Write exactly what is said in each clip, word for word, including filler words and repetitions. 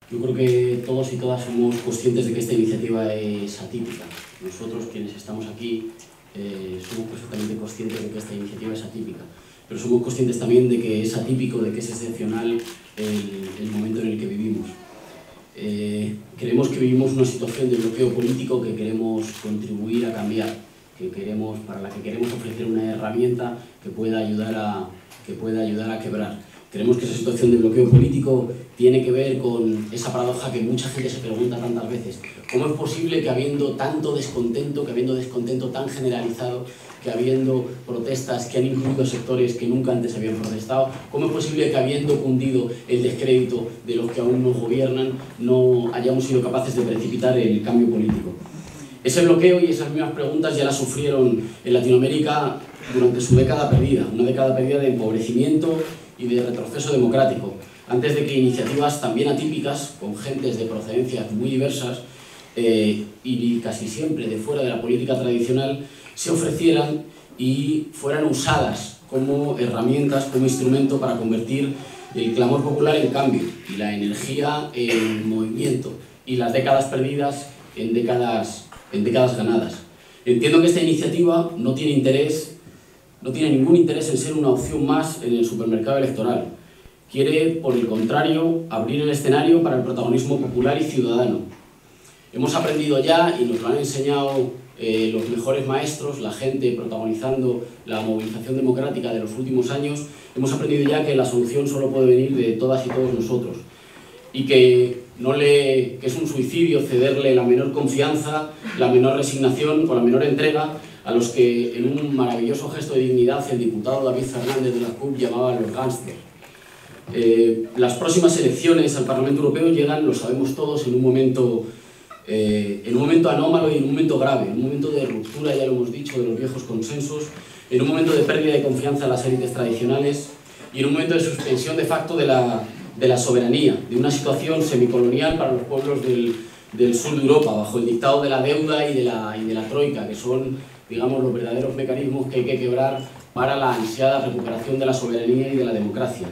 Yo creo que todos y todas somos conscientes de que esta iniciativa es atípica. Nosotros, quienes estamos aquí, eh, somos perfectamente conscientes de que esta iniciativa es atípica. Pero somos conscientes también de que es atípico, de que es excepcional el, el momento en el que vivimos. Eh, creemos que vivimos una situación de bloqueo político que queremos contribuir a cambiar, que queremos, para la que queremos ofrecer una herramienta que pueda ayudar a, que pueda ayudar a quebrar. Creemos que esa situación de bloqueo político tiene que ver con esa paradoja que mucha gente se pregunta tantas veces. ¿Cómo es posible que habiendo tanto descontento, que habiendo descontento tan generalizado, que habiendo protestas que han incluido sectores que nunca antes habían protestado, cómo es posible que habiendo cundido el descrédito de los que aún nos gobiernan, no hayamos sido capaces de precipitar el cambio político? Ese bloqueo y esas mismas preguntas ya las sufrieron en Latinoamérica durante su década perdida, una década perdida de empobrecimiento y de retroceso democrático, antes de que iniciativas también atípicas, con gentes de procedencias muy diversas eh, y casi siempre de fuera de la política tradicional, se ofrecieran y fueran usadas como herramientas, como instrumento para convertir el clamor popular en cambio y la energía en movimiento y las décadas perdidas en décadas, en décadas ganadas. Entiendo que esta iniciativa no tiene interés no tiene ningún interés en ser una opción más en el supermercado electoral. Quiere, por el contrario, abrir el escenario para el protagonismo popular y ciudadano. Hemos aprendido ya, y nos lo han enseñado eh, los mejores maestros, la gente protagonizando la movilización democrática de los últimos años, hemos aprendido ya que la solución solo puede venir de todas y todos nosotros. Y que, no le, que es un suicidio cederle la menor confianza, la menor resignación o la menor entrega a los que, en un maravilloso gesto de dignidad, el diputado David Fernández de la C U P llamaba a los gángsters. Eh, las próximas elecciones al Parlamento Europeo llegan, lo sabemos todos, en un momento, eh, en un momento anómalo y en un momento grave, en un momento de ruptura, ya lo hemos dicho, de los viejos consensos, en un momento de pérdida de confianza en las élites tradicionales y en un momento de suspensión de facto de la, de la soberanía, de una situación semicolonial para los pueblos del, del sur de Europa, bajo el dictado de la deuda y de la, y de la troika, que son, digamos, los verdaderos mecanismos que hay que quebrar para la ansiada recuperación de la soberanía y de la democracia.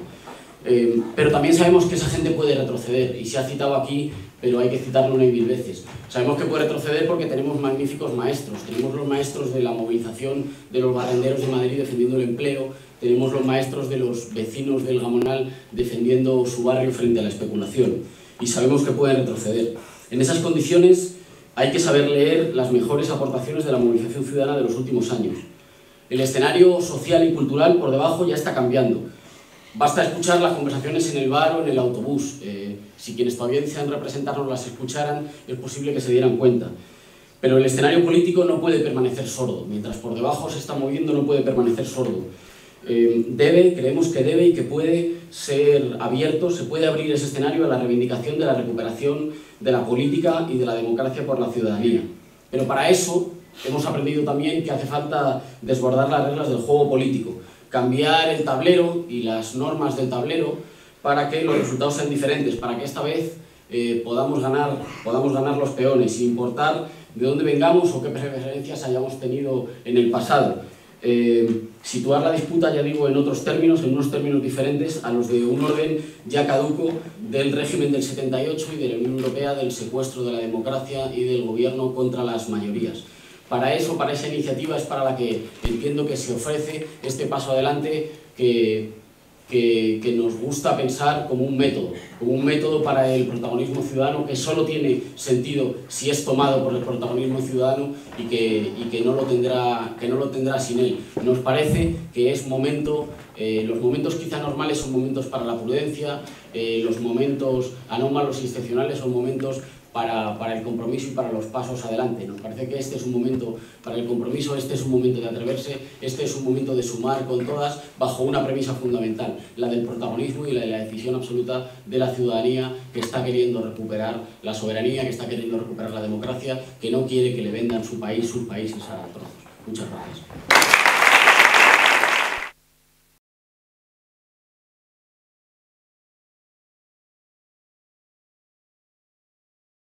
Eh, pero también sabemos que esa gente puede retroceder, y se ha citado aquí, pero hay que citarlo una y mil veces. Sabemos que puede retroceder porque tenemos magníficos maestros. Tenemos los maestros de la movilización de los barrenderos de Madrid defendiendo el empleo, tenemos los maestros de los vecinos del Gamonal defendiendo su barrio frente a la especulación, y sabemos que pueden retroceder. En esas condiciones hay que saber leer las mejores aportaciones de la movilización ciudadana de los últimos años. El escenario social y cultural por debajo ya está cambiando. Basta escuchar las conversaciones en el bar o en el autobús. Eh, si quienes todavía desean representarnos las escucharan, es posible que se dieran cuenta. Pero el escenario político no puede permanecer sordo. Mientras por debajo se está moviendo, no puede permanecer sordo. Eh, debe, creemos que debe y que puede ser abierto, se puede abrir ese escenario a la reivindicación de la recuperación de la política y de la democracia por la ciudadanía. Pero para eso hemos aprendido también que hace falta desbordar las reglas del juego político, cambiar el tablero y las normas del tablero para que los resultados sean diferentes, para que esta vez eh, podamos ganar, podamos ganar los peones, sin importar de dónde vengamos o qué preferencias hayamos tenido en el pasado. Eh, situar la disputa, ya digo, en otros términos, en unos términos diferentes a los de un orden ya caduco del régimen del setenta y ocho y de la Unión Europea, del secuestro de la democracia y del gobierno contra las mayorías. Para eso, para esa iniciativa es para la que entiendo que se ofrece este paso adelante que, que, que nos gusta pensar como un método, como un método para el protagonismo ciudadano que solo tiene sentido si es tomado por el protagonismo ciudadano y que, y que, no, lo tendrá, que no lo tendrá sin él. Nos parece que es momento, eh, los momentos quizá normales son momentos para la prudencia, eh, los momentos anómalos y excepcionales son momentos Para, para el compromiso y para los pasos adelante. Nos parece que este es un momento para el compromiso, este es un momento de atreverse, este es un momento de sumar con todas bajo una premisa fundamental, la del protagonismo y la de la decisión absoluta de la ciudadanía que está queriendo recuperar la soberanía, que está queriendo recuperar la democracia, que no quiere que le vendan su país, sus países a trozos. Muchas gracias.